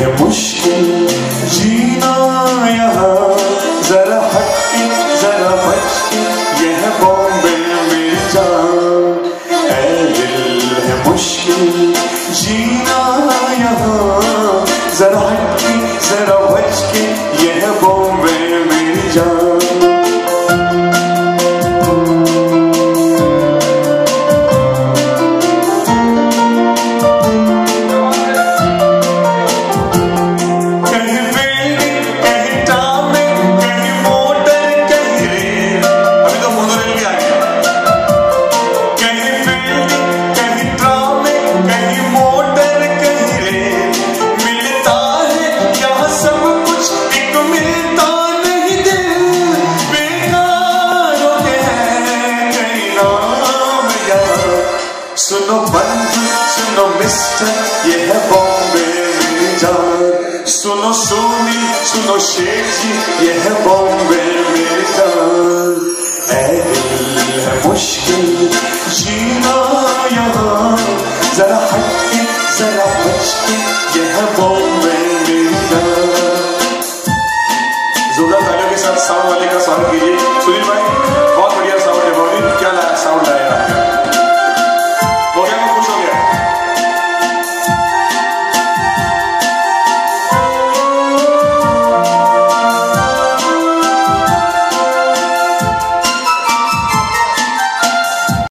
है मुश्किल जीना यहाँ, जरा हटके जरा बचके यह बॉम्बे में जान। ऐ दिल है मुश्किल जीना यहाँ, जरा हटके जरा बचके यह बॉम्बे में जान। सुनो बंधु सुनो मिस्टर ये है बॉम्बे में जान। सुनो सोनी सुनो शेख जी ये है बॉम्बे में जान। ऐ दिल है मुश्किल जीना यहाँ, जरा हटके जरा बचके ये है बॉम्बे में जान। जोरदार तालियों के साथ साउंड वाले का स्वागत कीजिए। सुनील भाई बहुत बढ़िया साउंड है, बहुत क्या साउंड आया।